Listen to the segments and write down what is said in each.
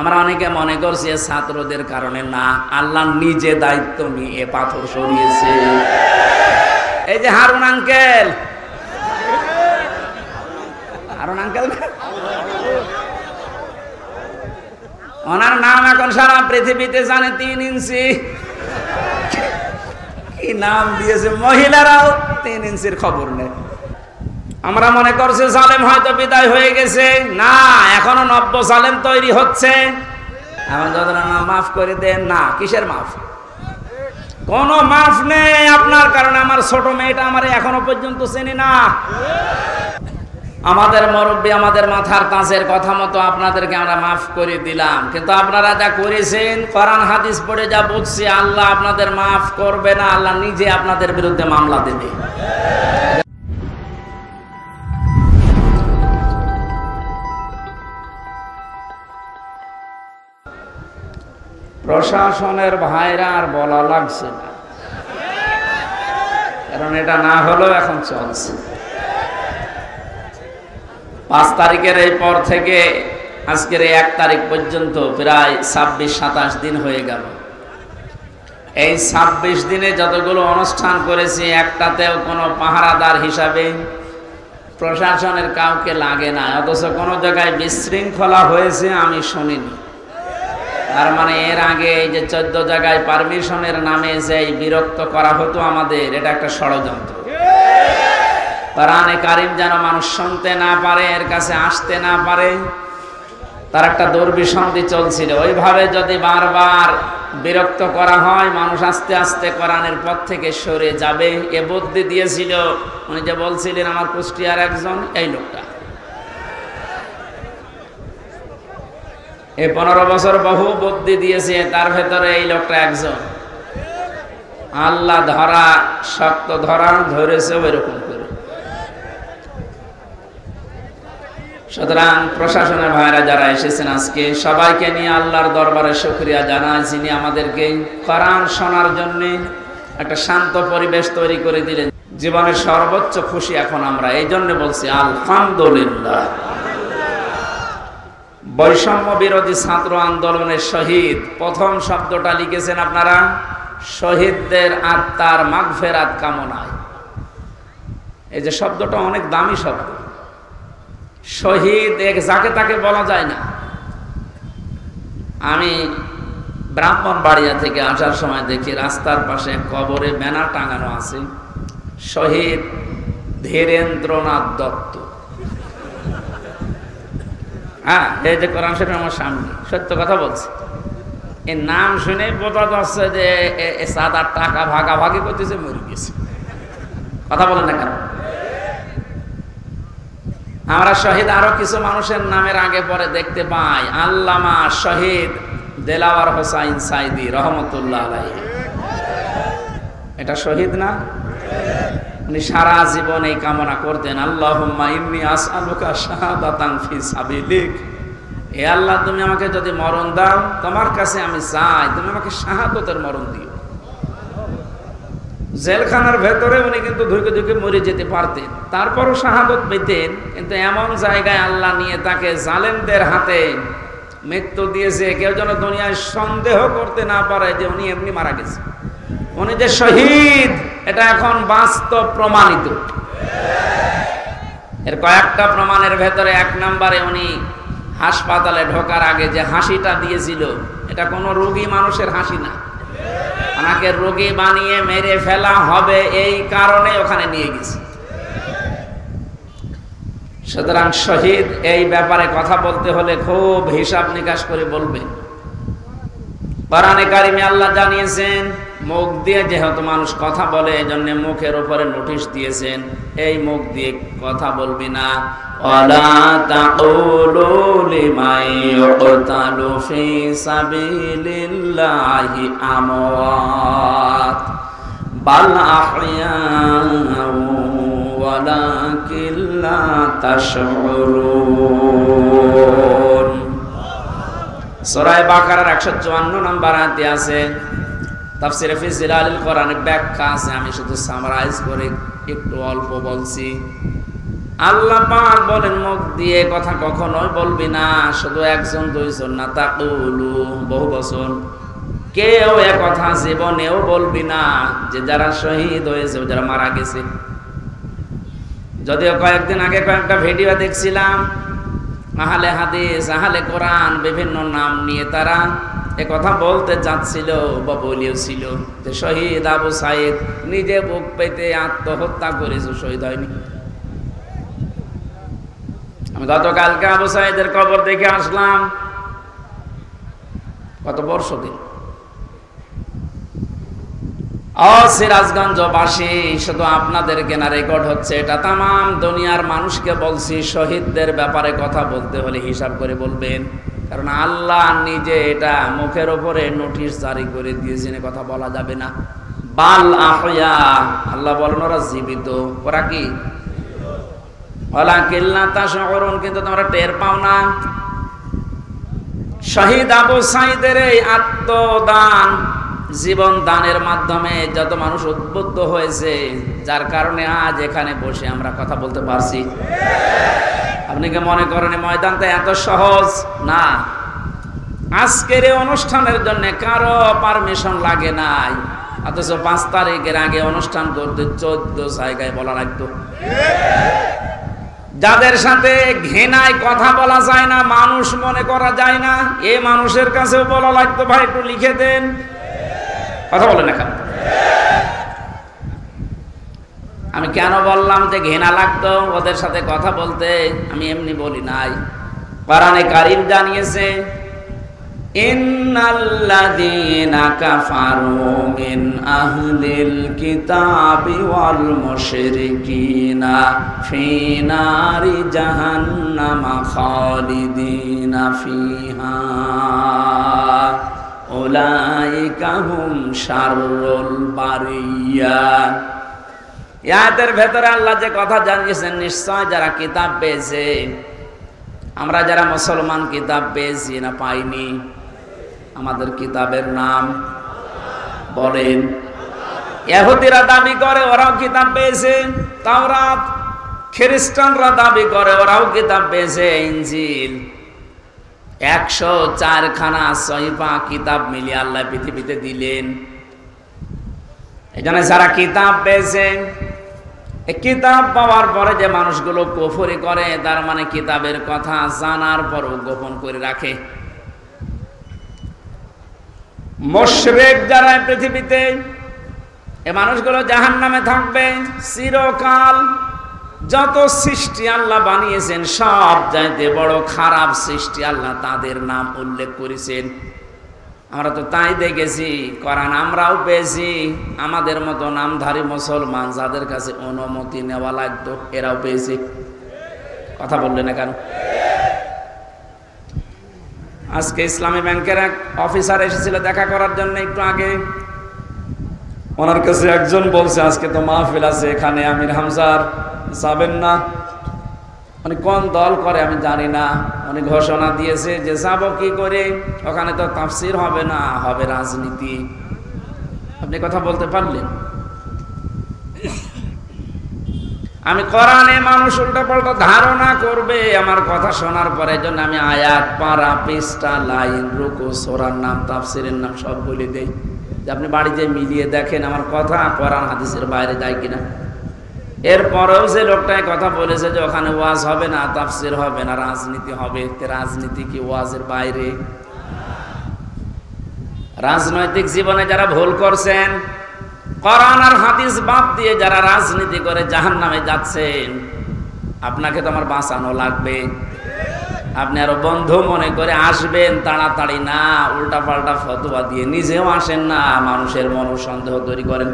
আমরা অনেকে মনে করছি ছাত্রদের কারণে, না, আল্লাহ নিজে দায়িত্ব নিয়ে পাথর সরিয়েছে। এই যে হারুন আঙ্কেল, ওনার নাম এখন সারা পৃথিবীতে জানে, 3 ইঞ্চি। কি নাম দিয়েছে, মহিলারাও 3 ইঞ্চির খবর নেই। আমরা মনে করছি জালেম হয়তো বিদায় হয়ে গেছে, না, এখনো নব্য জালেম তৈরি হচ্ছে। এখন যদি না মাফ করে দেন, না, কিসের মাফ? কোনো মাফ নেই আপনার কারণে। আমার ছোট মেয়েটা আমার এখনো পর্যন্ত চেনে না। আমাদের মুরব্বী আমাদের মাথার তাজের কথা মতো আপনাদেরকে আমরা মাফ করে দিলাম, কিন্তু আপনারা যা করেছেন, কোরআন হাদিস পড়ে যা বুঝছি, আল্লাহ আপনাদের মাফ করবে না, আল্লাহ নিজে আপনাদের বিরুদ্ধে মামলা দেবে। প্রশাসনের ভাইরা আর বলা লাগছে না, কারণ এটা না হলেও এখন চলছে। 5 তারিখের এই পর থেকে আজকের 1 তারিখ পর্যন্ত প্রায় 26-27 দিন হয়ে গেল। এই 26 দিনে যতগুলো অনুষ্ঠান করেছি, একটাতেও কোনো পাহারাদার হিসাবে প্রশাসনের কাউকে লাগে না, অথচ কোনো জায়গায় বিশৃঙ্খলা হয়েছে আমি শুনিনি। তার মানে এর আগে এই যে 14 জায়গায় পারমিশনের নামে যে বিরক্ত করা হতো আমাদের, এটা একটা ষড়যন্ত্র। কোরআনে কারীম যেন মানুষ শুনতে না পারে, এর কাছে আসতে না পারে, তার একটা দুর্বিসন্ধি চলছিল। ওইভাবে যদি বারবার বিরক্ত করা হয়, মানুষ আস্তে আস্তে কোরআনের পথ থেকে সরে যাবে, এ বুদ্ধি দিয়েছিল উনি যে বলছিলেন আমার কুষ্টিয়ার একজন, এই লোকটা। এই 15 বছর বহু বুদ্ধি দিয়েছে, তার ভেতরে এই লোকটা একজন। আল্লাহ ধরা, শক্ত ধরা, ধরেছে ওইরকম করে। সুতরাং প্রশাসনের ভাইরা যারা এসেছেন আজকে, সবাইকে নিয়ে আল্লাহর দরবারে শুকরিয়া জানাই, যিনি আমাদেরকে কোরআন শোনার জন্য একটা শান্ত পরিবেশ তৈরি করে দিলেন। জীবনের সর্বোচ্চ খুশি এখন আমরা, এই জন্য বলছি আলহামদুলিল্লাহ। বৈষম্য বিরোধী ছাত্র আন্দোলনের শহীদ, প্রথম শব্দটা লিখেছেন আপনারা, শহীদদের আত্মার মাগফিরাত কামনায়। এই যে শব্দটা অনেক দামি শব্দ। শহীদ এক যাকে তাকে বলা যায় না। আমি ব্রাহ্মণবাড়িয়া থেকে আসার সময় দেখি রাস্তার পাশে কবরে ব্যানার টাঙানো আছে, শহীদ ধীরেন্দ্রনাথ দত্ত। হ্যাঁ, এই যে কোরআন শরীফ আমার সামনে, সত্য কথা বলছি। এই নাম শুনে বোঝা যাচ্ছে যে সাদার টাকা ভাগাভাগি করতেছে, মরে গেছে। কথা বলেন না কেন? আমরা শহীদ আরো কিছু মানুষের নামের আগে পরে দেখতে পাই। আল্লামা শহীদ দেলাওয়ার হোসাইন সাইদি রহমতুল্লাহ আলাইহি, এটা শহীদ না? উনি সারা জীবন এই কামনা করতেন, আল্লাহুম্মা ইন্নী আসআলুকা শাহাদাতান ফি সাবিলিক। হে আল্লাহ, তুমি আমাকে যদি মরণ দাও, তোমার কাছে আমি চাই তুমি আমাকে শাহাদতের মরণ দিও। জেলখানার ভেতরে উনি কিন্তু ধুকে ধুকে মরে যেতে পারতেন, তারপরও শাহাদত পেতেন। কিন্তু এমন জায়গায় আল্লাহ নিয়ে তাকে জালেমদের হাতে মৃত্যু দিয়েছে, কেউ যেন দুনিয়ায় সন্দেহ করতে না পারে যে উনি এমনি মারা গেছে। উনি যে শহীদ, এটা এখন বাস্তব প্রমাণিত। এর কয়েকটা প্রমাণের ভেতরে 1 নম্বরে উনি হাসপাতালে ঢোকার আগে যে হাসিটা দিয়েছিল, এটা কোনো রোগী মানুষের হাসি না। ওনাকে রোগী বানিয়ে মেরে ফেলা হবে, এই কারণে ওখানে নিয়ে গেছে। সুতরাং শহীদ এই ব্যাপারে কথা বলতে হলে খুব হিসাব নিকাশ করে বলবেন। কোরআনে কারিমে আল্লাহ জানিয়েছেন, মুখ দিয়ে যেহেতু মানুষ কথা বলে, এই জন্য মুখের উপরে নোটিশ দিয়েছেন, এই মুখ দিয়ে কথা বলবি না। ওয়ালা তাকুলু লিমান ইউকতালু ফি সাবিলিল্লাহি আমওয়াত বাল আহইয়াউ ওয়ালাকিন লা তাশউরুন। সূরা বাকারার 154 নম্বর আয়াতে আছে, তাফসীরে ফি জিলালিল কোরআনের ব্যাখ্যা আছে, আমি শুধু সামারাইজ করে একটু অল্প বলছি। আল্লাহ পাক বলেন মুখ দিয়ে কথা কখনোই বলবি না, শুধু একজন দুইজন না, তাকুলু বহু বছর, কেউ এ কথা জীবনেও বলবি না যে যারা শহীদ হয়েছে, যারা মারা গেছে। যদিও কয়েকদিন আগে কয়েকটা ভিডিও দেখছিলাম, আহলে হাদিস, আহলে কোরআন বিভিন্ন নাম নিয়ে তারা এ কথা বলতে যাচ্ছিল বা বলিয়েছিল যে শহীদ আবু সাইদ নিজে বুক পেতে আত্মহত্যা করেছে, শহীদ হয়নি। আমি গতকালকে আবু সাইদের কবর দেখে আসলাম, কত বর্ষ দিন। সিরাজগঞ্জবাসী, শুধু আপনাদেরকে না, রেকর্ড হচ্ছে এটা, তামাম দুনিয়ার মানুষকে বলছি, শহীদদের ব্যাপারে কথা বলতে হলে হিসাব করে বলবেন, কারণ আল্লাহ নিজে এটা মুখের উপরে নোটিশ জারি করে দিয়েছেন, কথা বলা যাবে না। বাল আহইয়া, আল্লাহ বলেন ওরা জীবিত, ওরা কি ওয়ালাকিন্না তাশউরুন, কিন্তু তোমরা টের পাও না। শহীদ আবু সাইদের এই আত্মদান, জীবন দানের মাধ্যমে যত মানুষ উদ্বুদ্ধ হয়েছে, যার কারণে আজ এখানে বসে আমরা কথা বলতে পারছি। আপনি কি মনে করেন ময়দানটা এত সহজ না? আজকের এই অনুষ্ঠানের জন্য কারো পারমিশন লাগে নাই, অথচ 5 তারিখের আগে অনুষ্ঠান করতে 14 জায়গায় বলা লাগতো। যাদের সাথে ঘৃণায় কথা বলা যায় না, মানুষ মনে করা যায় না, এই মানুষের কাছেও বলা লাগতো ভাই একটু লিখে দেন। কথা বলে না কেন? আমি কেন বললাম যে ঘৃণা লাগতো ওদের সাথে কথা বলতে? আমি এমনি বলি নাই, কোরআনে কারীম জানিয়েছে, ইন্নাল্লাযীনা কাফারু মিন আহলিল কিতাবি ওয়াল মুশরিকিনা ফি নারি জাহান্নামা খালিদিনা ফিহা উলাইকা হুম শাররুল বারিয়া। ইয়াদের ভেতরে আল্লাহ যে কথা জানিয়েছেন, নিশ্চয় যারা কিতাব পেয়েছে, আমরা যারা মুসলমান কিতাব পেয়েছি না পাইনি? আমাদের কিতাবের নাম বলেন। ইহুদিরা দাবি করে ওরাও কিতাব পেয়েছে তাওরাত, খ্রিস্টানরা দাবি করে ওরাও কিতাব পেয়েছে ইনজিল। 104 খানা সহিফা কিতাব মিলিয়ে আল্লাহ পৃথিবীতে দিলেন। এখানে যারা কিতাব পেয়েছে, এই কিতাব পাওয়ার পরে যে মানুষগুলো কুফরি করে, তার মানে কিতাবের কথা জানার পরও গোপন করে রাখে। মুশরিক যারা পৃথিবীতে, এই মানুষগুলো জাহান্নামে থাকবে চিরকাল। যত সৃষ্টি আল্লাহ বানিয়েছেন, সব চাইতে বড় খারাপ সৃষ্টি আল্লাহ তাদের নাম উল্লেখ করেছেন। আমরা তো তাই দেখেছি, কোরআন আমরাও পেয়েছি। আমাদের মতো নামধারী মুসলমান যাদের কাছে অনুমতি নেওয়া লাগতো, এরাও পেয়েছে। কথা বললেন না কেন? আজকে ইসলামী ব্যাংকের এক অফিসার এসেছিল দেখা করার জন্য একটু আগে। ওনার কাছে একজন বলছে আজকে তো মাহফিল আছে এখানে, আমির হামজার যাবেন না? উনি কোন দল করে আমি জানি না, উনি ঘোষণা দিয়েছে যে যাবো কি করে, ওখানে তো তাফসীর হবে না, হবে রাজনীতি। আপনি কথা বলতে পারলেন? আমি কোরআনে মানুষ উল্টা পাল্টা ধারণা করবে আমার কথা শোনার পরে, জন্য আমি আয়াত, পারা, পৃষ্ঠা, লাইন, রুকু, সূরার নাম, তাফসীরের নাম সব বলে দেই, যে আপনি বাড়িতে মিলিয়ে দেখেন আমার কথা কোরআন হাদিসের বাইরে যায় কিনা। এরপরেও যে লোকটাই কথা বলেছে যে ওখানে ওয়াজ হবে না, তাফসীর হবে না, রাজনীতি হবে, রাজনীতি কি ওয়াজের বাইরে? রাজনৈতিক জীবনে যারা ভুল করছেন, কোরআন আর হাদিস বাদ দিয়ে যারা রাজনীতি করে জাহান্নামে যাচ্ছেন, আপনাকে তো আমার বাঁচানো লাগবে। আপনি আরো বন্ধু মনে করে আসবেন তাড়াতাড়ি না, উল্টা পাল্টা ফতোয়া দিয়ে নিজেও আসেন না, মানুষের মনোসন্দেহ তৈরি করেন।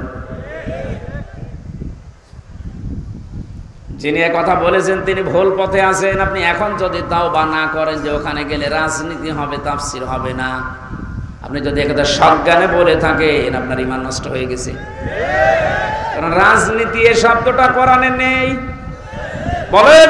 যিনি কথা বলেছেন তিনি ভুল পথে আছেন। আপনি এখন যদি তাওবা না করেন যে ওখানে গেলে রাজনীতি হবে, তাফসীর হবে না, আপনি যদি একদা সজ্ঞানে বলে থাকেন, আপনার ঈমান নষ্ট হয়ে গেছে। কারণ রাজনীতি এই শব্দটা কোরআনে নেই। বলেন,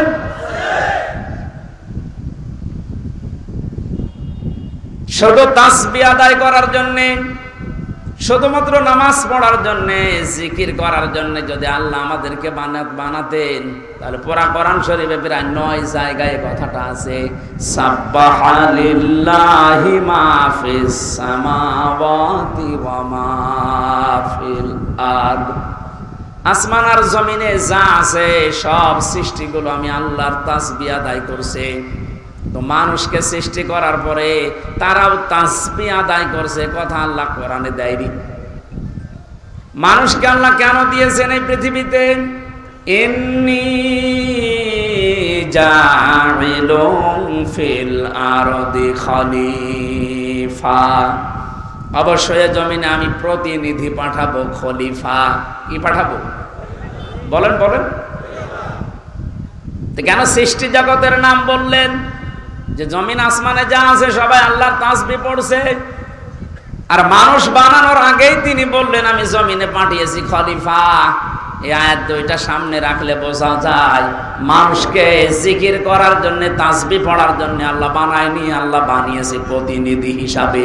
শুধু তাসবিহ আদায় করার জন্য শুধুমাত্র নামাজ পড়ার জন্য, জিকির করার জন্য যদি আল্লাহ আমাদেরকে বানাতেন, তাহলে পুরা কোরআন শরীফে প্রায় 9 জায়গায় কথাটা আছে, সাব্বাহা লিল্লাহি মা ফিস সামাওয়াতি ওয়া মা ফিল আরদ। আসমান আর জমিনে যা আছে সব সৃষ্টিগুলো আমি আল্লাহর তাসবিহ আদায় করছে। তো মানুষকে সৃষ্টি করার পরে তারাও তাসবিহ আদায় করছে, কথা আল্লাহ কোরআনে দেয়নি। মানুষকে আল্লাহ কেন দিয়েছেন এই পৃথিবীতে? ইন্নী জাইলুন ফিল আরদি খলিফা, অবশ্যই জমিনে আমি প্রতিনিধি পাঠাবো, খলিফা। কি পাঠাবো? বলেন বলেন। তো কেন সৃষ্টি জগতের নাম বললেন? যে জমিন আসমানে যা আছে সবাই আল্লাহর তাসবিহ পড়ছে, আর মানুষ বানানোর আগেই তিনি বললেন আমি জমিনে পাঠিয়েছি খলিফা। এই আয়াত দুইটা সামনে রাখলে বোঝা যায় মানুষকে জিকির করার জন্য, তাসবিহ পড়ার জন্য আল্লাহ বানায়নি, আল্লাহ বানিয়েছে প্রতিনিধি হিসাবে।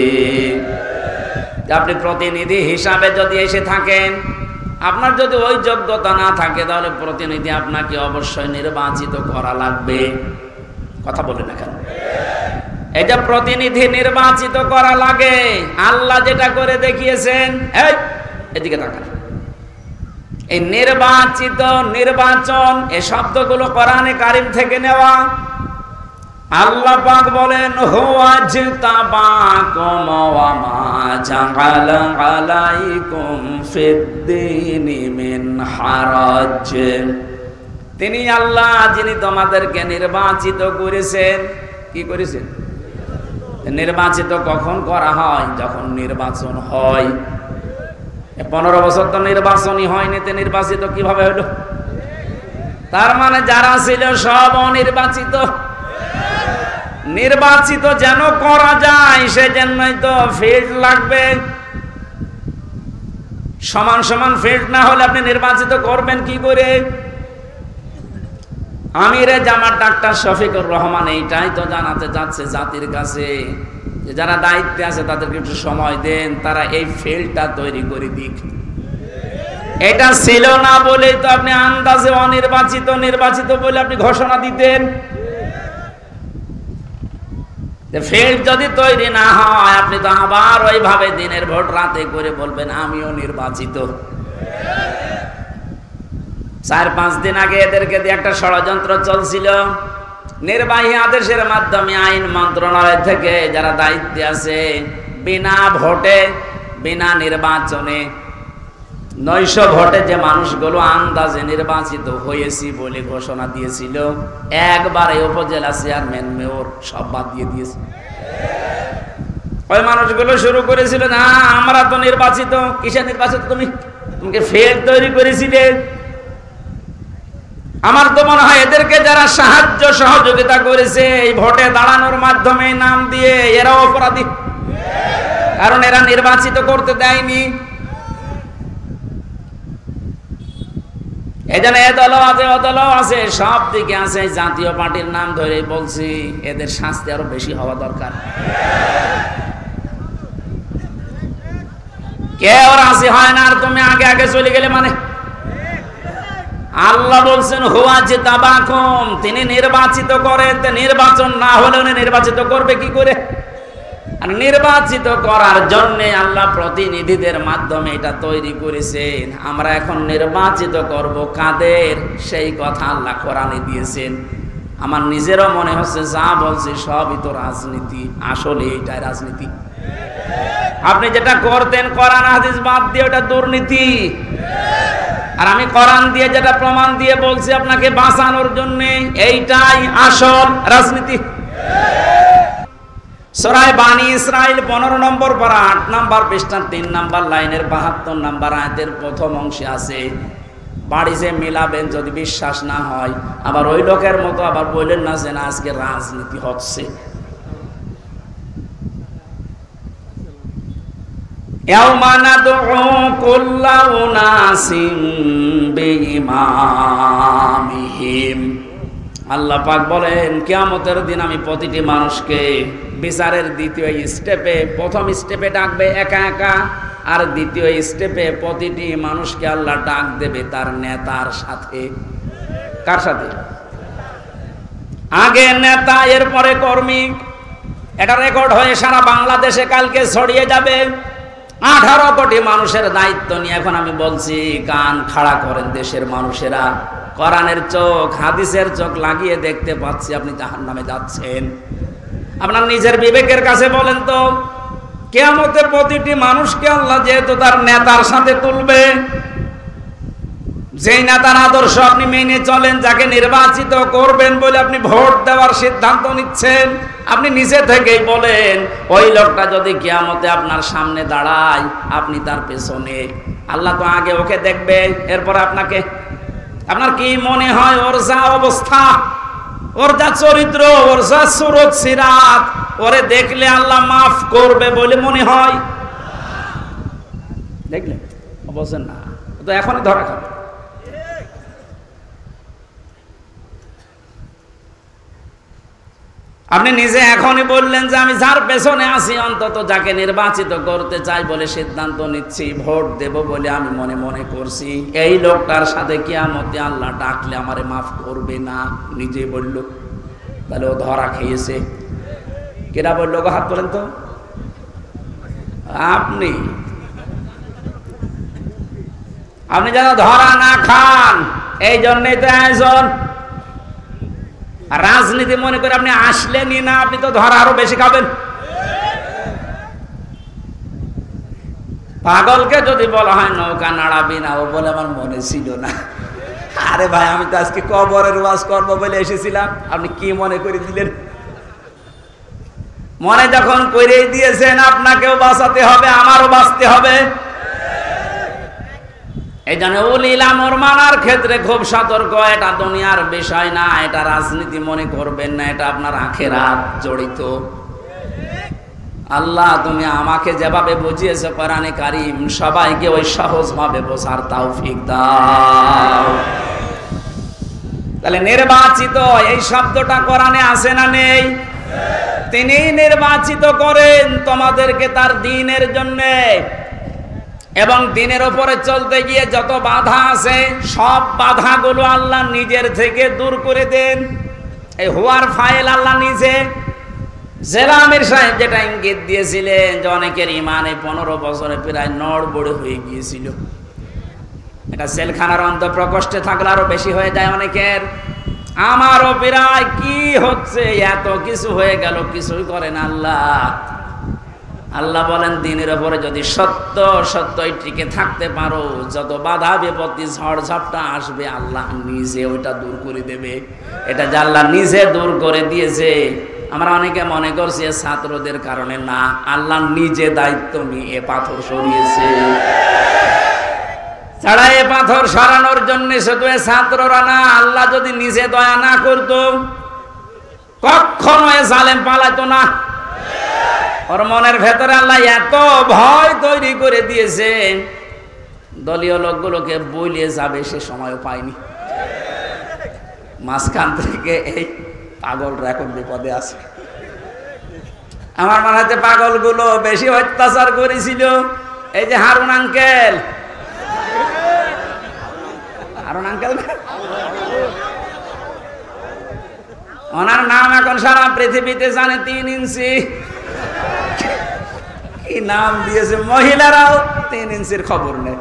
আপনি প্রতিনিধি হিসাবে যদি এসে থাকেন, আপনার যদি ওই যোগ্যতা না থাকে, তাহলে প্রতিনিধি আপনাকে অবশ্যই নির্বাচিত করা লাগবে। কথা বলে না কেন? এটা প্রতিনিধি নির্বাচিত করা লাগে। আল্লাহ যেটা করে দেখিয়েছেন, এই এদিকে তাকান, এই নির্বাচিত, নির্বাচন, এই শব্দগুলো কোরআনে কারিম থেকে নেওয়া। আল্লাহ পাক বলেন, হুয়াজতাবাকুম ওয়া মা জাআলা আলাইকুম ফিদ্দীনি মিন হারাজ। তিনি আল্লাহ যিনি তোমাদেরকে নির্বাচিত করেছেন। কি করেছেন? নির্বাচিত কখন করা হয়? যখন নির্বাচন হয়। 15 বছর তো নির্বাচনই হয়নি, তো নির্বাচিত কিভাবে হলো? তার মানে যারা ছিল সব অনির্বাচিত। নির্বাচিত যেন করা যায় সেজন্যই তো ফিল্ড লাগবে। সমান সমান ফিল্ড না হলে আপনি নির্বাচিত করবেন কি করে? আমিরে জামাত ডাক্তার শফিকুর রহমান এইটাই তো জানাতে যাচ্ছে জাতির কাছে, যে যারা দায়িত্বে আছে তাদেরকে একটু সময় দেন, তারা এই ফিল্ডটা তৈরি করে দিক। এটা ছিল না বলেই তো আপনি আন্দাজে অনির্বাচিত, নির্বাচিত বলে আপনি ঘোষণা দিতেন। ফিল্ড যদি তৈরি না হয়, আপনি তো আবার ওইভাবে দিনের ভোট রাতে করে বলবেন আমিও নির্বাচিত। 4-5 দিন আগে এদেরকে দিয়ে একটা ষড়যন্ত্র চলছিল। নির্বাহী আদেশের মাধ্যমে আইন মন্ত্রণালয় থেকে যারা দায়িত্বে আছে, বিনা ভোটে, বিনা নির্বাচনে, 900 ভোটে যে মানুষগুলো আন্দাজে নির্বাচিত হয়েছি বলে ঘোষণা দিয়েছিল, একবারে উপজেলা চেয়ারম্যান, মেয়র সব বাদ দিয়ে দিয়েছে। ওই মানুষগুলো শুরু করেছিল, না আমরা তো নির্বাচিত। কিসে নির্বাচিত? তোমাকে ফেক তৈরি করেছিলে। আমার তো মনে হয় এদেরকে যারা সাহায্য সহযোগিতা করেছে এই ভোটে দাঁড়ানোর মাধ্যমে নাম দিয়ে, এরাও অপরাধী, কারণ এরা নির্বাচিত করতে দেয়নি। এই জন্য এ দলও আছে, ও দলও আছে, সব দিকে আছে। জাতীয় পার্টির নাম ধরে বলছি, এদের শাস্তি আরো বেশি হওয়া দরকার। কেউ রাজি হয় না, আর তুমি আগে আগে চলে গেলে মানে। আল্লাহ বলছেন হুয়াজতাবাকুম, তিনি নির্বাচিত করেন। নির্বাচন না হলে উনি নির্বাচিত করবে কি করে? আর নির্বাচিত করার জন্য আল্লাহ প্রতিনিধিদের মাধ্যমে এটা তৈরি করেছেন। আমরা এখন নির্বাচিত করব কাদের, সেই কথা আল্লাহ কোরআনে দিয়েছেন। আমার নিজেরও মনে হচ্ছে যা বলছি সবই তো রাজনীতি। আসলে এটাই রাজনীতি। আপনি যেটা করতেন কোরআন হাদিস বাদ দিয়ে, ওটা দুর্নীতি। আর আমি কোরআন দিয়ে যেটা প্রমাণ দিয়ে বলছি আপনাকে বাঁচানোর জন্য, এইটাই আসল রাজনীতি। সূরা বানী ইসরাইল 15 নম্বর পারা 8 নম্বর পৃষ্ঠা 3 নম্বর লাইনের 72 নম্বর আয়াতের প্রথম অংশে আছে, বাড়িতে মিলাবেন যদি বিশ্বাস না হয়। আবার ওই লোকের মতো আবার বললেন না যে না আজকে রাজনীতি হচ্ছে। ইয়াউমা নাদউ কুল্লা উনাসিম বিইমামিহিম। আল্লাহ পাক বলেন কিয়ামতের দিন আমি প্রতিটি মানুষকে বিচারের দ্বিতীয় স্টেপে, প্রথম স্টেপে ডাকবে একা একা, আর দ্বিতীয় স্টেপে প্রতিটি মানুষকে আল্লাহ ডাক দেবে তার নেতার সাথে। কার সাথে? আগে নেতা, এরপরে কর্মী। এটা রেকর্ড হয়ে সারা বাংলাদেশে কালকে ছড়িয়ে যাবে। 18 কোটি মানুষের দায়িত্ব নিয়ে এখন আমি বলছি, কান খাড়া করেন দেশের মানুষেরা। কোরআনের চোখ, হাদিসের চোখ লাগিয়ে দেখতে পাচ্ছি আপনি জাহান্নামে যাচ্ছেন। আপনার নিজের বিবেকের কাছে বলেন তো, কিয়ামতে প্রতিটি মানুষকে আল্লাহ যেহেতু তার নেতার সাথে তুলবে, যেই নেতার আদর্শ আপনি মেনে চলেন, যাকে নির্বাচিত করবেন বলে আপনি ভোট দেওয়ার সিদ্ধান্ত নিচ্ছেন, আপনি নিজে থেকেই বলেন ওই লোকটা যদি কিয়ামতে আপনার সামনে দাঁড়ায়, আপনি তার পেছনে। আল্লাহ তো আগে ওকে দেখবে, এরপর আপনাকে। আপনার কি মনে হয় ওর যা অবস্থা, ওর যা চরিত্র, ওর যা সুরত সিরাত, ওরে দেখলে আল্লাহ মাফ করবে বলে মনে হয়? দেখলেন? অবশ্যই না, তো এখনই ধরা খাবে। আপনি নিজে এখনই বললেন যে আমি যার পেছনে আছি, অন্তত যাকে নির্বাচিত করতে চাই বলে সিদ্ধান্ত নিচ্ছি, ভোট দেব বলে আমি মনে মনে করছি, এই লোকটার সাথে কিয়ামতে আল্লাহ ডাকলে আমারে মাফ করবে না, নিজে বলল। তাহলে ও ধরা খেয়েছে। কেরা বললো গো? হাত তোলেন তো। আপনি আপনি যেন ধরা না খান, এই জন্যই তো আয়োজন। রাজনীতি মনে করে আপনি আসলেনই না, আপনি তো ধরা আরো বেশি খাবেন। পাগলকে যদি বলা হয় নৌকা নাড়াবি না, ও বলে আমার মনে ছিল না। আরে ভাই, আমি তো আজকে কবরের ওয়াজ করবো বলে এসেছিলাম, আপনি কি মনে করে দিলেন? মনে যখন করেই দিয়েছেন, আপনাকেও বাঁচাতে হবে, আমারও বাঁচতে হবে। এই জন্য উলিল আমর মানার ক্ষেত্রে খুব সতর্ক। এটা দুনিয়ার বিষয় না, এটা রাজনীতি মনে করবেন না, এটা আপনার আখিরাত জড়িত। আল্লাহ তুমি আমাকে যেভাবে বুঝিয়েছো কোরআনে কারীম, সবাইকে ওই সহজভাবে বোঝার তৌফিক দাও। তাহলে নির্বাচিত এই শব্দটা কোরআনে আছে না নেই? তিনি নির্বাচিত করেন তোমাদেরকে তার দ্বীনের জন্য, এবং দ্বীনের উপরে চলতে গিয়ে যত বাধা আছে সব বাধাগুলো আল্লাহ নিজের থেকে দূর করে দেন। এই হুয়ার ফাইল আল্লাহ নিজে। জেলা আমির সাহেব যেটা ইঙ্গিত দিয়েছিলেন যে অনেকের ইমান এই 15 বছরে প্রায় নড়বড়ে হয়ে গিয়েছিল, এটা জেলখানার অন্তঃপ্রকোষ্ঠে থাকলে আরো বেশি হয়ে যায় অনেকের। আমারও প্রায় কি হচ্ছে, এত কিছু হয়ে গেল, কিছুই করেন আল্লাহ। আল্লাহ বলেন দ্বীনের উপরে যদি সত্যই টিকে থাকতে পারো, যত বাধা বিপত্তি ঝড় ঝাপটা আসবে আল্লাহ নিজে ওইটা দূর করে দেবে। এটা যে আল্লাহ নিজে দূর করে দিয়েছে, আমরা অনেকে মনে করছি ছাত্রদের কারণে, না, আল্লাহ নিজে দায়িত্ব নিয়ে এ পাথর সরিয়েছে। ছাড়া এ পাথর সরানোর জন্য শুধু ছাত্ররা না, আল্লাহ যদি নিজে দয়া না করতো কখনো এ জালেম পালাতো না। ওর মনের ভেতরে আল্লাহ এত ভয় তৈরি করে দিয়েছে, দলীয় লোকগুলোকে বলিয়ে যাবে সে সময়ও পায়নি। মাঝখান থেকে এই পাগলরা এখন বিপদে আছে। আমার মনে হচ্ছে পাগলগুলো বেশি অত্যাচার করেছিল এই যে হারুন আঙ্কেল। হারুন আঙ্কেল ওনার নাম এখন সারা পৃথিবীতে জানে, 3 ইঞ্চি। কি নাম দিয়েছে, মহিলারাও 3 ইঞ্চির খবর নেই।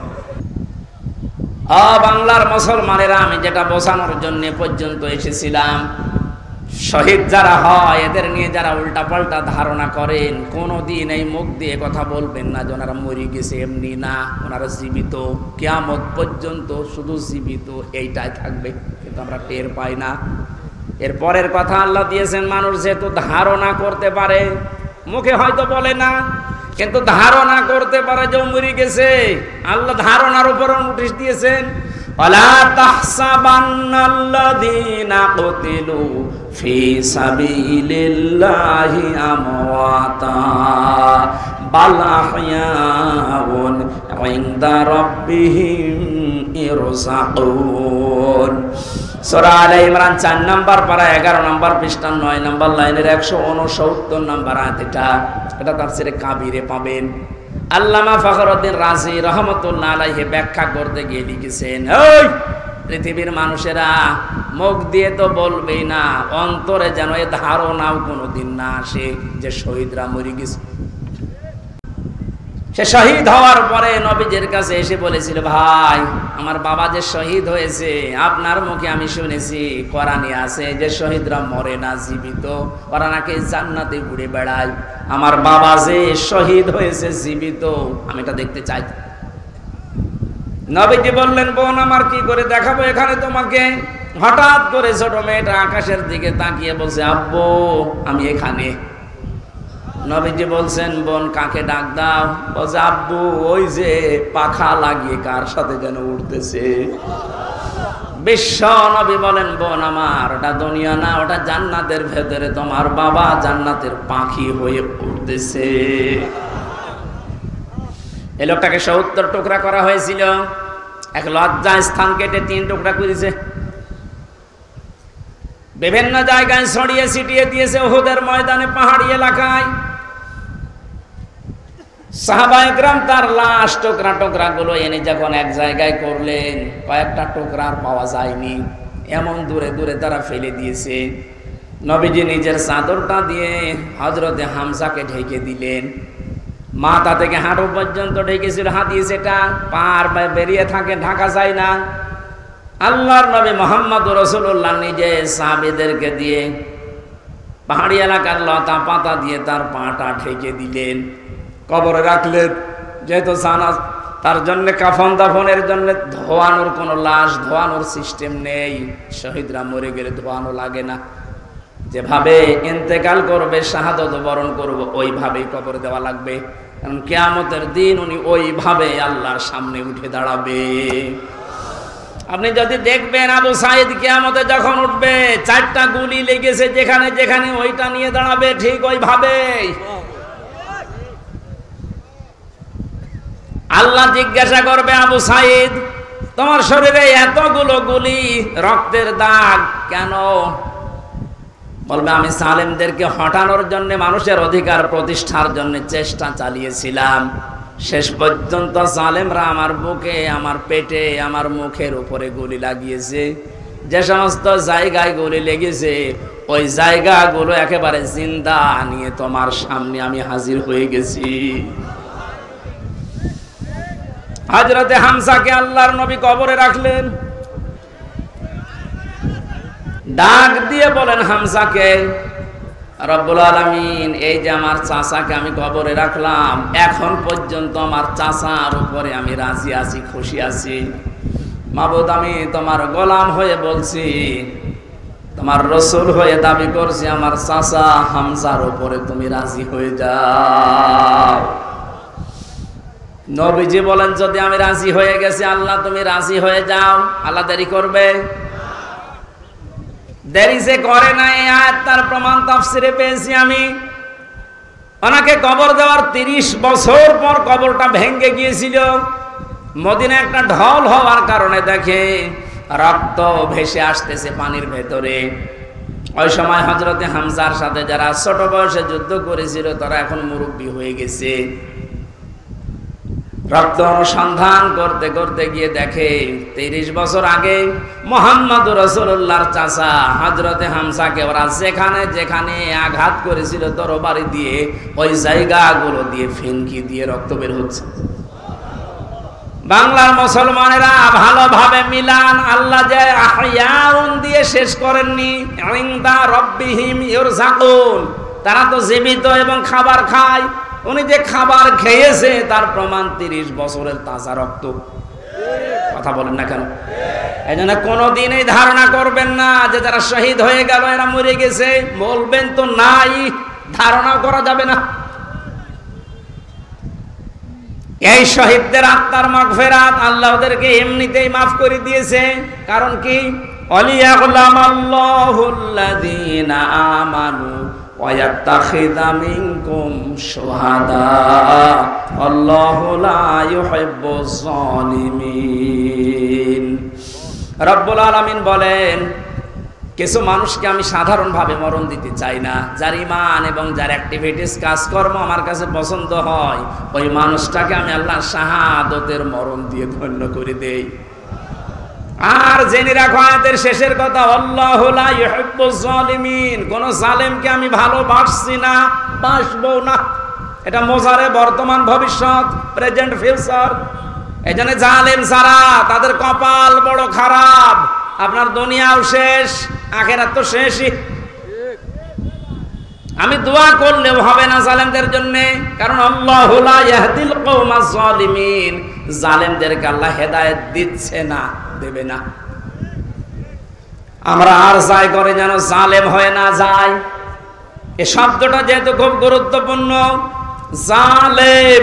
বাংলার মুসলমানেরা, আমি যেটা বোঝানোর জন্য পর্যন্ত এসেছিলাম, শহীদ যারা হয় এদের নিয়ে যারা উল্টাপাল্টা ধারণা করেন, কোনোদিন এই মুখ দিয়ে কথা বলবেন না যে ওনারা মরে গেছে, এমনি না, ওনারা জীবিত, কিয়ামত পর্যন্ত শুধু জীবিত এইটাই থাকবে, কিন্তু আমরা টের পাই না। এর পরের কথা আল্লাহ দিয়েছেন, মানুষ যেহেতু ধারণা করতে পারে, মুখে হয়তো বলে না, কিন্তু ধারণা করতে পারে যে মরে গেছে। আল্লাহ ধারণার উপর নোটিশ দিয়েছেন, ওয়ালা তাহসাবান্নাল্লাযীনা কুতিলু ফি সাবিলিল্লাহি আমওয়াতা বাল আহইয়াউন ইনদা রাব্বিহিম ইরযাকুন। সূরা আলে ইমরান 4 নম্বর পারা 11 নম্বর পৃষ্ঠা 9 নম্বর লাইনের 169 নম্বর আয়াত। এটা তাফসীরে কাবীরে পাবেন। আল্লামা ফখরুদ্দিন রাজি রহমতুল্লাহ আলাইহি ব্যাখ্যা করতে গিয়ে লিখেছেন, ওই পৃথিবীর মানুষেরা মুখ দিয়ে তো বলবেই না, অন্তরে যেন এ ধারণাও কোনোদিন না আসে যে শহীদরা মরে গেছে। সে শহীদ হওয়ার পরে নবীজির কাছে এসে বলেছিল, ভাই আমার বাবা যে শহীদ হয়েছে, আপনার মুখে আমি শুনেছি কোরআনে আছে যে শহীদরা মরে না, জীবিত, ওরা নাকি জান্নাতে ঘুরে বেড়ায়। আমার বাবা যে শহীদ হয়েছে জীবিত, আমি এটা দেখতে চাই। নবীজি বললেন, বোন আমার কি করে দেখাবো এখানে তোমাকে? হঠাৎ করে ছোট মেয়েটা আকাশের দিকে তাকিয়ে বলছে, আব্বু আমি এখানে। নবীজি বলছেন, বোন কাকে ডাক দাও? বলছে, আব্বু ওই যে পাখা লাগিয়ে কার সাথে যেন উঠতেছে। বিশ্ব নবী বলেন, বোন আমার ওটা দুনিয়া না, ওটা জান্নাতের ভেতরে তোমার বাবা জান্নাতের পাখি হয়ে উঠতেছে। এই লোকটাকে 70 টুকরা করা হয়েছিল, এক লজ্জা স্থান কেটে 3 টুকরা করেছে, বিভিন্ন জায়গায় ছড়িয়ে ছিটিয়ে দিয়েছে, উহুদের ময়দানে, পাহাড়ি এলাকায়। সাহাবায়ে কেরাম তার লাশ টুকরা টুকরা গুলো এনে যখন এক জায়গায় করলেন, কয়েকটা টুকরা আর পাওয়া যায়নি, এমন দূরে দূরে তারা ফেলে দিয়েছে। নবীজি নিজের চাদরটা দিয়ে হযরতে হামজাকে ঢেকে দিলেন, মাথা থেকে হাঁটু পর্যন্ত ঢেকেছিল হাদিসেটা, পার বেরিয়ে থাকে, ঢাকা যায় না। আল্লাহর নবী মুহাম্মদুর রাসূলুল্লাহ নিজে সাহাবীদেরকে দিয়ে পাহাড়ি এলাকার লতা পাতা দিয়ে তার পাটা ঢেকে দিলেন, কবরে রাখলেন। যেহেতু জানাজ তার জন্য কাফন দাফনের জন্য ধোয়ানোর কোনো লাশ ধোয়ানোর সিস্টেম নেই, শহীদরা মরে গেলে ধোয়ানো লাগে না, যেভাবে ইন্তেকাল করবে, শাহাদত বরণ করব, ওইভাবেই কবর দেওয়া লাগবে। কারণ কিয়ামতের দিন উনি ওইভাবে আল্লাহর সামনে উঠে দাঁড়াবে। আপনি যদি দেখবেন আবু সাঈদ কিয়ামতে যখন উঠবে, 4টা গুলি লেগেছে যেখানে যেখানে, ওইটা নিয়ে দাঁড়াবে ঠিক ওইভাবে। আল্লাহ জিজ্ঞাসা করবে, আবু সাঈদ তোমার শরীরে এতগুলো গুলি, রক্তের দাগ কেন? বলবে, আমি জালেমদেরকে হটানোর জন্য, মানুষের অধিকার প্রতিষ্ঠার জন্য চেষ্টা চালিয়েছিলাম। শেষ পর্যন্ত জালেমরা আমার বুকে, আমার পেটে, আমার মুখের উপরে গুলি লাগিয়েছে। যে সমস্ত জায়গায় গুলি লেগেছে ওই জায়গাগুলো একেবারে জিন্দা নিয়ে তোমার সামনে আমি হাজির হয়ে গেছি। হযরতে হামজাকে আল্লাহর নবী কবরে রাখলেন, ডাক দিয়ে বলেন হামজাকে, রব্বুল আলামিন এই যে আমার চাচাকে আমি কবরে রাখলাম, এখন পর্যন্ত আমার চাচার উপরে আমি রাজি আছি, খুশি আছি। মাবুদ আমি তোমার গোলাম হয়ে বলছি, তোমার রাসূল হয়ে দাবি করছি, আমার চাচা হামজার উপরে তুমি রাজি হয়ে যাও। নবীজি বলেন, যদি আমি রাজি হয়ে গেছি, আল্লাহ তুমি রাজি হয়ে যাও, আল্লাহ দেরি করবে? দেরি যে করে না, এই আয়াত তার প্রমাণ তাফসিরে পেয়েছি আমি। ওনাকে কবর দেওয়ার 30 বছর পর কবরটা ভেঙে গিয়েছিল। মদিনা একটা ঢল হওয়ার কারণে দেখে রক্ত ভেসে আসতেছে পানির ভেতরে। ওই সময় হযরতে হামজার সাথে যারা ছোট বয়সে যুদ্ধ করেছিল তারা এখন মুরব্বী হয়ে গেছে। রক্ত অনুসন্ধান করতে করতে গিয়ে দেখে 30 বছর আগে মুহাম্মদুর রাসূলুল্লাহর চাচা হযরতে হামজাকে ওরা যেখানে যেখানে আঘাত করেছিল তরবারি দিয়ে, ওই জায়গাগুলো দিয়ে ফিনকি দিয়ে রক্ত বের হচ্ছে। বাংলার মুসলমানেরা ভালোভাবে মিলান, আল্লাহ যে আহইয়াউন দিয়ে শেষ করেননি, ইনদা রাব্বিহিম ইরযাকুন, তারা তো জীবিত এবং খাবার খায়। উনি যে খাবার খেয়েছে তার প্রমাণ 30 বছরের তাজা রক্ত। কথা বলেন না কেন? এই জন্য কোনোদিন এই ধারণা করবেন না যে যারা শহীদ হয়ে গেল এরা মরে গেছে, বলবেন তো নাই, ধারণা করা যাবে না। এই শহীদদের আত্মার মাগফিরাত আল্লাহ ওদেরকে এমনিতেই মাফ করে দিয়েছে। কারণ কি? ওয়ালিয়াকুলামাল্লাহুল্লাযীনা আমানু ওয়ায়াত্তাখিযা মিনকুম শুহাদা আল্লাহু লা ইউহিব্বুয যালিমিন। রব্বুল আলামিন বলেন, কিছু মানুষকে আমি সাধারণভাবে মরণ দিতে চাই না, যার ঈমান এবং যার অ্যাক্টিভিটিস কাজকর্ম আমার কাছে পছন্দ হয়, ওই মানুষটাকে আমি আল্লাহর শাহাদতের মরণ দিয়ে ধন্য করে দেই। আর জেনে রাখো আয়াতের শেষের কথা, আল্লাহু লা ইউহিব্বুজ জালিমিন, কোন জালেমকে আমি ভালোবাসছি না, বাসবো না। এটা মোজারে বর্তমান ভবিষ্যৎ, প্রেজেন্ট ফিউচার। এজন্য জালেম যারা, তাদের কপাল বড় খারাপ। আপনার দুনিয়াও শেষ, আখিরাত তো শেষই। আমি দোয়া করলেও হবে না জালেমদের জন্য, কারণ আল্লাহু লা ইয়াহদিল কওমাজ জালিমিন, জালেমদেরকে আল্লাহ হেদায়েত দিচ্ছে না, দেবে না। আমরা আর যাই করে যেন জালেম হয়ে না যায়। এই শব্দটা যেহেতু খুব গুরুত্বপূর্ণ, জালেম।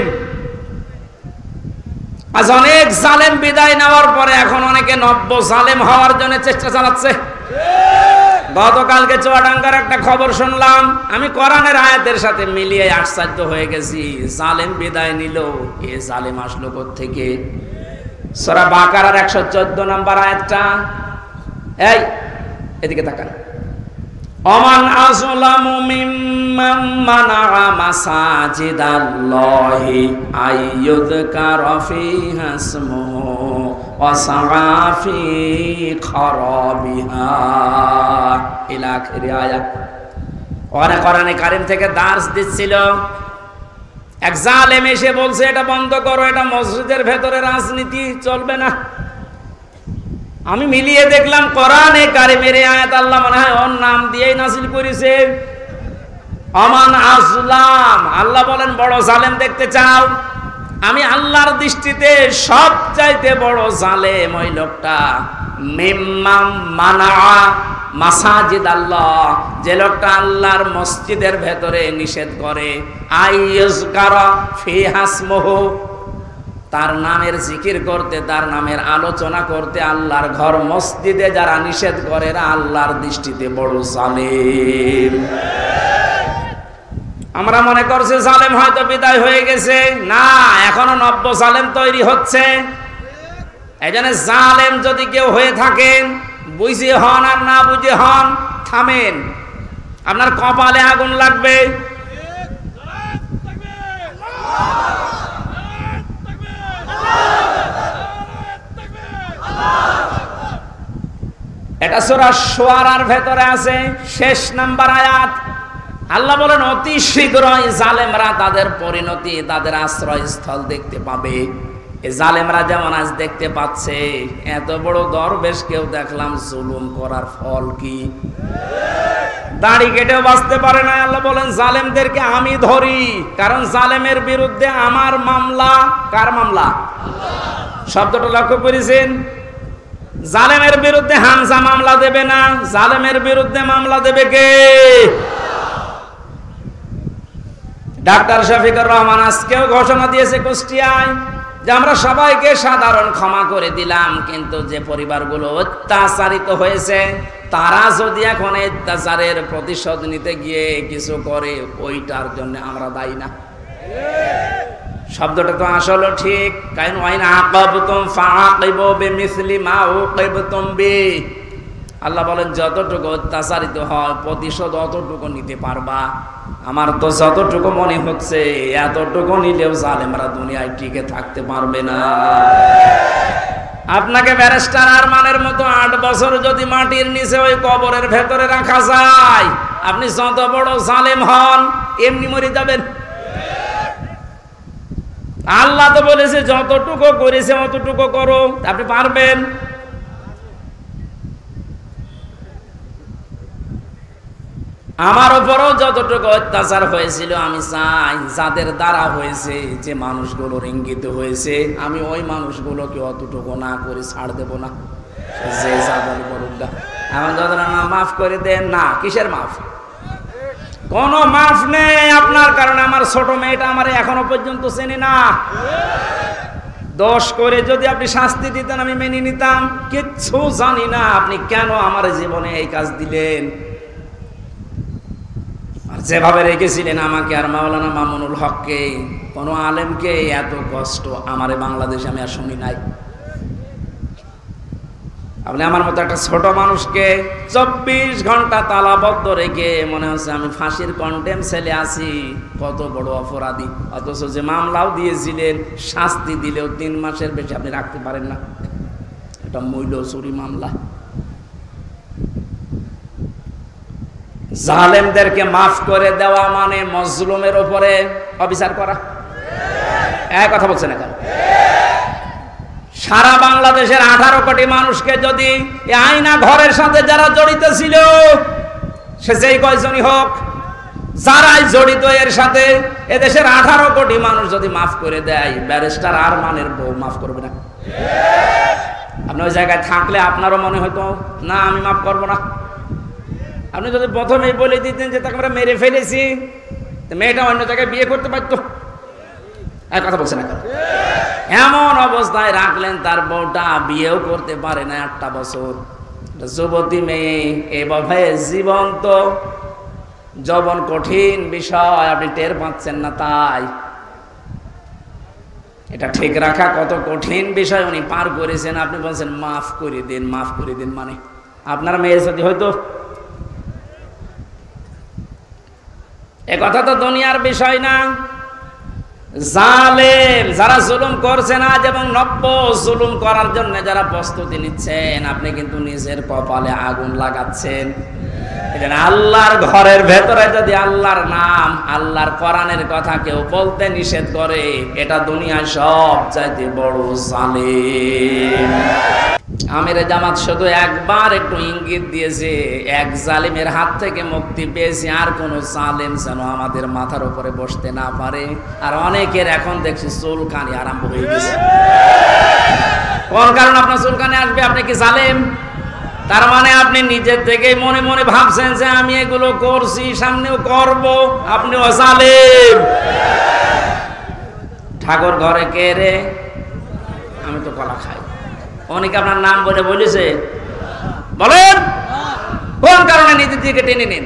আজ অনেক জালেম বিদায় নেওয়ার পরে এখন অনেকে নব্য জালেম হওয়ার জন্য চেষ্টা চালাচ্ছে। গতকালকে চুয়াডাঙ্গার একটা খবর শুনলাম, আমি কোরআনের আয়াতের সাথে মিলিয়ে আশ্চর্য হয়ে গেছি। জালেম বিদায় নিল, এ জালেম আসলো কোত্থেকে? সূরা বাকারার 114 নম্বর আয়াতটা, এই এদিকে তাকান। ওমান আযলামু মিম্মান মানাআ মাসাজিদাল্লাহি আইয়ুযকারা ফীহা ইসমুহু ওয়া সাআ ফী খারাবিহা ইলা আখির আয়াত। ওরা কোরআনে কারীম থেকে দার্স দিচ্ছিল, এক জালেম এসে বলছে এটা বন্ধ করো, এটা মসজিদের ভেতরে রাজনীতি চলবে না। আমি মিলিয়ে দেখলাম কোরআনে কারীমের আয়াত আল্লাহ মনে হয় ওর নাম দিয়েই নাযিল করেছে। আমান আযলাম, আল্লাহ বলেন বড় জালেম দেখতে চাও? আমি আল্লাহর দৃষ্টিতে সবচাইতে বড় জালেম ওই লোকটা, মিম্মাম মানাআ মাসাজিদ আল্লাহ, যে লোকটা আল্লাহর মসজিদের ভেতরে নিষেধ করে, আইয়ুযকারা ফীহা ইসমুহু, তার নামের জিকির করতে, তার নামের আলোচনা করতে আল্লাহর ঘর মসজিদে যারা নিষেধ করে, এরা আল্লাহর দৃষ্টিতে বড় জালেম। আমরা মনে করছি জালেম হয়তো বিদায় হয়ে গেছে, না, এখনো নব্য জালেম তৈরি হচ্ছে। এইজন্য জালেম যদি কেউ হয়ে থাকেন, বুঝে হন আর না বুঝে হন, থামেন, আপনার কপালে আগুন লাগবে। এটা সূরা শুআরার ভেতরে আছে, শেষ নাম্বার আয়াত। আল্লাহ বলেন অতি শীঘ্রই জালেমরা তাদের পরিণতি, তাদের আশ্রয়স্থল দেখতে পাবে। এই জালেমরা যেমন আজ দেখতে পাচ্ছে, এত বড় দরবেশ কেউ দেখলাম জুলুম করার ফল কি? দাড়ি কেটেও বাঁচতে পারে না। আল্লাহ বলেন জালেমদেরকে আমি ধরি, কারণ জালেমের বিরুদ্ধে আমার মামলা। কার মামলা? শব্দটা লক্ষ্য করেছেন? জালেমের বিরুদ্ধে হামজা মামলা দেবে না, জালেমের বিরুদ্ধে মামলা দেবে কে? ডাক্তার শফিকুর রহমান আজকেও ঘোষণা দিয়েছে কুষ্টিয়ায় যে আমরা সবাইকে সাধারণ ক্ষমা করে দিলাম, কিন্তু যে পরিবারগুলো অত্যাচারিত হয়েছে তারা যদি এখন অত্যাচারের প্রতিশোধ নিতে গিয়ে কিছু করে, ওইটার জন্য আমরা দায়ী না। শব্দটা তো আসলে ঠিক, কারণ ওয়াইন আকাবতুম ফাআকিবু বিমিসলি মা উকিবতুম বি। আল্লাহ বলেন যতটুকু অত্যাচারিত হয় প্রতিশোধ অতটুকু নিতে পারবা। আমার তো যতটুকু মনে হচ্ছে এতটুকু নিলেও জালেমরা দুনিয়ায় টিকে থাকতে পারবে না। আপনাকে ব্যারিস্টার আরমানের মতো 8 বছর যদি মাটির নিচে ওই কবরের ভেতরে রাখা যায়, আপনি যত বড় জালেম হন এমনি মরে যাবেন। আল্লাহ তো বলেছে যতটুকু করেছে অতটুকু করো, আপনি পারবেন? আমার উপরও যতটুকু অত্যাচার হয়েছিল, আমি চাই যাদের দ্বারা হয়েছে, যে মানুষগুলোর ইঙ্গিত হয়েছে, আমি ওই মানুষগুলোকে অতটুকু না করে ছাড় দেব না। যে যাদের করুক না, আমার যতটা না মাফ করে দেন না। কিসের মাফ? কোনো মাফ নেই আপনার কারণে। আমার ছোট মেয়েটা আমার এখনো পর্যন্ত চেনে না। দোষ করে যদি আপনি শাস্তি দিতেন আমি মেনে নিতাম, কিচ্ছু জানি না আপনি কেন আমার জীবনে এই কাজ দিলেন। আর যেভাবে রেখেছিলেন আমাকে আর মাওলানা মামুনুল হককে, কোনো আলেমকে এত কষ্ট আমার বাংলাদেশে আমি আর শুনি নাই। আপনি আমার মতো একটা ছোট মানুষকে 24 ঘন্টা তালাবদ্ধ রেখে মনে হচ্ছে আমি ফাঁসির কন্টেম সেলে আছি, কত বড় অপরাধী। অথচ যে মামলাও দিয়েছিলেন, শাস্তি দিলেও 3 মাসের বেশি আপনি রাখতে পারেন না। এটা মূল্য চুরি মামলা। জালেমদেরকে মাফ করে দেওয়া মানে মজলুমের উপরে অবিচার করা। এক কথা বলছেন না কেন? সারা বাংলাদেশের 18 কোটি মানুষকে যদি এই আয়না ঘরের সাথে যারা জড়িত ছিল, সে যেই কয়জনই হোক, যারাই জড়িত এর সাথে, এদেশের 18 কোটি মানুষ যদি মাফ করে দেয়, ব্যারিস্টার আরমানের বউ মাফ করবে না? আপনি ওই জায়গায় থাকলে আপনারও মনে হতো না আমি মাফ করবো না। আপনি যদি প্রথমেই বলে দিতেন যে তাকে আমরা মেরে ফেলেছি, মেয়েটা অন্য জায়গায় বিয়ে করতে পারতো। এক কথা বলছে না কেন? এমন অবস্থায় রাখলেন তার বউটা বিয়েও করতে পারে না 8টা বছর। যুবতী মেয়ে এভাবে জীবন্ত যৌবন কঠিন বিষয়, আপনি টের পাচ্ছেন না। তাই এটা ঠিক রাখা কত কঠিন বিষয় উনি পার করেছেন। আপনি বলছেন মাফ করে দিন, মাফ করে দিন। মানে আপনার মেয়ে যদি হয়তো, এ কথা তো দুনিয়ার বিষয় না। জালেম যারা জুলুম করছেন আজ এবং নব্য জুলুম করার জন্য যারা প্রস্তুতি নিচ্ছেন, আপনি কিন্তু নিজের কপালে আগুন লাগাচ্ছেন। আল্লাহর ঘরের ভেতরে যদি আল্লাহর নাম, আল্লাহর কোরআনের কথা কেউ বলতে নিষেধ করে, এটা দুনিয়ায় সব চাইতে বড় জালেম। আমির জামাত শুধু একবার একটু ইঙ্গিত দিয়েছে, এক জালিমের হাত থেকে মুক্তি পেয়েছি, আর কোন জালিম যেন আমাদের মাথার উপরে বসতে না পারে। আর অনেকের এখন দেখছি চুলকানি আরম্ভ হয়ে গেছে। কোন কারণ আপনার চুলকানি আসবে? আপনি কি জালিম? তার মানে আপনি নিজের থেকেই মনে মনে ভাবছেন যে আমি এগুলো করছি, সামনেও করব। আপনিও জালিম। ঠাকুর ঘরে কে রে? আমি তো কলা খাই। অনেকে আপনার নাম বলে বলেছে, বলেন কোন কারণে নিজের দিকে টেনে নিন?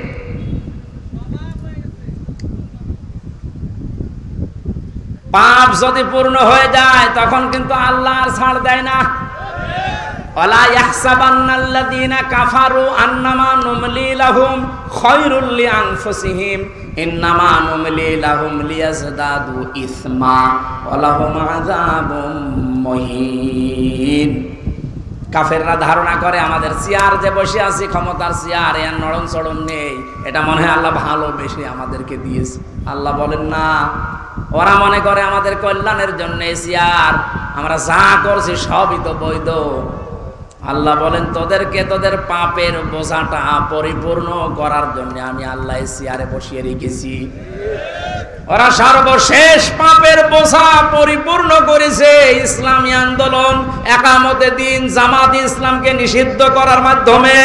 পাপ যদি পূর্ণ হয়ে যায় তখন কিন্তু আল্লাহ আর ছাড় দেয় না। ওয়ালা ইয়াহসাবান্নাল্লাযীনা কাফারু আন্নামা নুমলি লাহুম খায়রুল লিআনফুসিহিম ইন্নামা নুমলি লাহুম লিয়াজদাদু ইসমা ওয়া লাহুম আযাবুম মুহিন। কাফেররা ধারণা করে আমাদের চেয়ার যে বসে আছি, ক্ষমতার চেয়ার, এর নড়ন চড়ন নেই, এটা মনে হয় আল্লাহ ভালোবেসে আমাদেরকে দিয়েছে। আল্লাহ বলেন না, ওরা মনে করে আমাদের কল্যাণের জন্য চেয়ার, আমরা যা করছি সবই তো বৈধ। আল্লাহ বলেন তোদেরকে তোদের পাপের বোঝাটা পরিপূর্ণ করার জন্য আমি আল্লাহ চেয়ারে বসিয়ে রেখেছি। ওরা সর্বশেষ পাপের বোঝা পরিপূর্ণ করেছে ইসলামী আন্দোলন, একামতে দিন, জামাত ইসলামকে নিষিদ্ধ করার মাধ্যমে।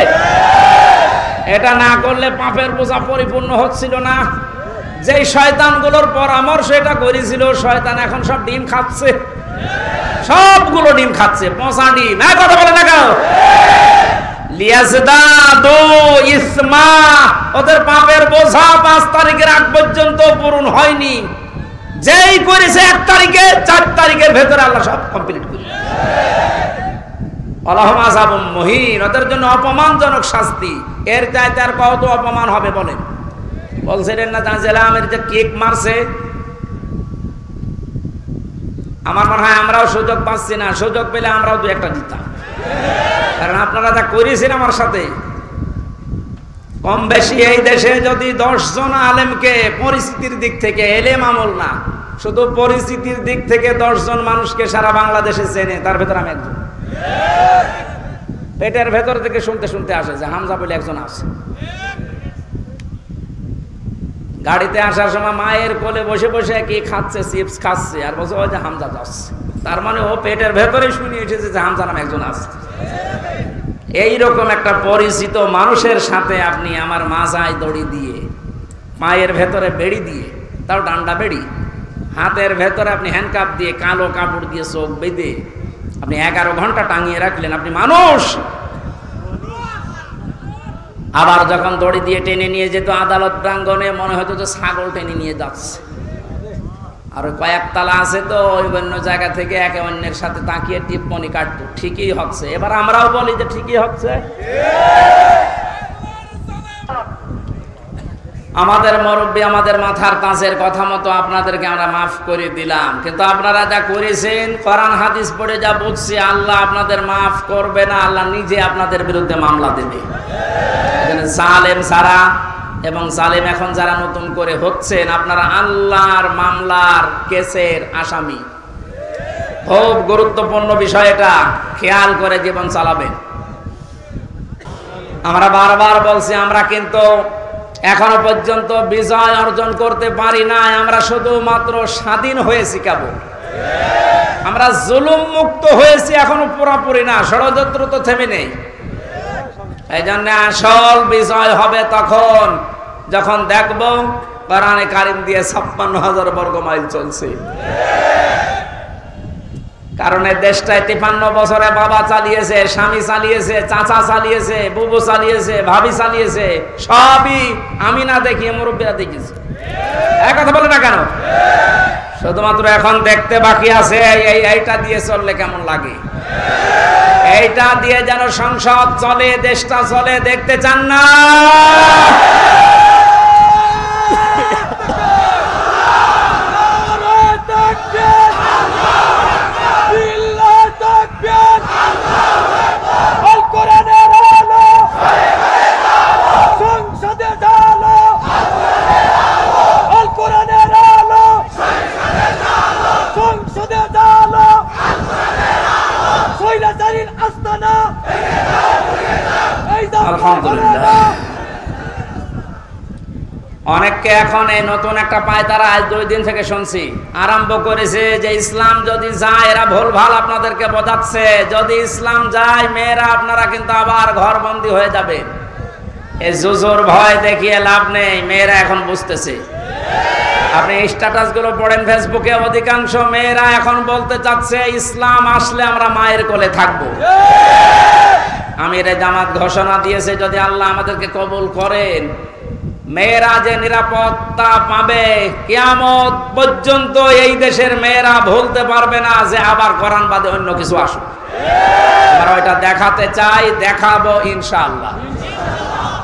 এটা না করলে পাপের বোঝা পরিপূর্ণ হচ্ছিল না। যেই শয়তানগুলোর পরামর্শ এটা করেছিল, শয়তান এখন সব ডিম খাচ্ছে, সবগুলো ডিম খাচ্ছে, পচা ডিম। এক কথা বলে না কেন? লিয়াজদাদু ইসমা, ওদের পাপের বোঝা 5 তারিখের আগ পর্যন্ত পূরণ হয়নি। যেই করেছে 1 তারিখে, 4 তারিখের ভেতরে আল্লাহ সব কমপ্লিট করে। আল্লাহুম আযাবুম মুহিন, ওদের জন্য অপমানজনক শাস্তি। এর চাইতে আর কত অপমান হবে বলেন? বলছিলেন না তানজিল আহমেদ যে কেক মারছে, আমার মনে হয় আমরাও সুযোগ পাচ্ছি না, সুযোগ পেলে আমরাও 2-1টা দিতাম। কারণ আপনারা যা করেছেন আমার সাথে, কম বেশি এই দেশে যদি 10 জন আলেমকে পরিস্থিতির দিক থেকে, এলেম আমল না, শুধু পরিস্থিতির দিক থেকে 10 জন মানুষকে সারা বাংলাদেশে চেনে, তার ভেতর আমি একজন। পেটের ভেতর থেকে শুনতে শুনতে আসে যে হামজা বলে একজন আছে। গাড়িতে আসার সময় মায়ের কোলে বসে বসে কি খাচ্ছে, চিপস খাচ্ছে, আর বলছে ওই যে হামজা যাচ্ছে। তার মানে ও পেটের ভেতরে শুনে এসেছে যে হামজা নামে একজন আছে। এইরকম একটা পরিচিত মানুষের সাথে আপনি আমার মাজায় দড়ি দিয়ে, পায়ের ভেতরে বেড়ি দিয়ে, তাও ডান্ডা বেড়ি, হাতের ভেতরে আপনি হ্যান্ডকাপ দিয়ে, কালো কাপড় দিয়ে চোখ বেঁধে আপনি 11 ঘন্টা টাঙিয়ে রাখলেন। আপনি মানুষ? আবার যখন দড়ি দিয়ে টেনে নিয়ে যেত আদালত প্রাঙ্গণে, মনে হতো যে ছাগল টেনে নিয়ে যাচ্ছে। আর কয়েক তালা আছে তো ওই অন্য জায়গা থেকে একে অন্যের সাথে তাকিয়ে টিপ্পনি কাটতো, ঠিকই হচ্ছে। এবার আমরাও বলি যে ঠিকই হচ্ছে। আমাদের মুরব্বী আমাদের মাথার তাজের কথা মতো আপনাদেরকে আমরা মাফ করে দিলাম, কিন্তু আপনারা যা করেছেন কোরআন হাদিস পড়ে যা বুঝছি, আল্লাহ আপনাদের মাফ করবে না, আল্লাহ নিজে আপনাদের বিরুদ্ধে মামলা দেবে। এখানে জালেম সারা এবং জালেম এখন যারা নতুন করে হচ্ছেন, আপনারা আল্লাহর মামলার কেসের আসামি। খুব গুরুত্বপূর্ণ বিষয়, এটা খেয়াল করে জীবন চালাবেন। আমরা বারবার বলছি, আমরা কিন্তু এখনো পর্যন্ত বিজয় অর্জন করতে পারি নাই, আমরা শুধুমাত্র স্বাধীন হয়েছি কেবল। আমরা জুলুম মুক্ত হয়েছি, এখনো পুরোপুরি না, ষড়যন্ত্র তো থেমে নেই। এই জন্য আসল বিজয় হবে তখন যখন দেখব কোরআনে কারিম দিয়ে 56,000 বর্গ মাইল চলছে। কারণ এই দেশটায় 53 বছরে বাবা চালিয়েছে, স্বামী চালিয়েছে, চাচা চালিয়েছে, বুবু চালিয়েছে, ভাবি চালিয়েছে, সবই আমি না দেখিয়ে মুরব্বীরা দেখিয়েছে। এক কথা বলে না কেন? শুধুমাত্র এখন দেখতে বাকি আছে এইটা দিয়ে চললে কেমন লাগে, এইটা দিয়ে যেন সংসদ চলে, দেশটা চলে, দেখতে চান না? অনেককে এখন এই নতুন একটা পায়তারা আজ 2 দিন থেকে শুনছি আরম্ভ করেছে যে ইসলাম যদি যায়, এরা ভুলভাল আপনাদেরকে বোঝাচ্ছে, যদি ইসলাম যায় মেয়েরা আপনারা কিন্তু আবার ঘরবন্দি হয়ে যাবে। এই জুজুর ভয় দেখিয়ে লাভ নেই, মেয়েরা এখন বুঝতেছে। আপনি স্ট্যাটাস গুলো পড়েন ফেসবুকে, অধিকাংশ মেয়েরা এখন বলতে চাচ্ছে ইসলাম আসলে আমরা মায়ের কোলে থাকবো। আমিরে জামাত ঘোষণা দিয়েছে, যদি আল্লাহ আমাদেরকে কবুল করেন, মেয়েরা যে নিরাপত্তা পাবে কিয়ামত পর্যন্ত এই দেশের মেয়েরা ভুলতে পারবে না যে আবার কোরআন বাদে অন্য কিছু আসুক। আমরা ওইটা দেখাতে চাই, দেখাবো ইনশাআল্লাহ।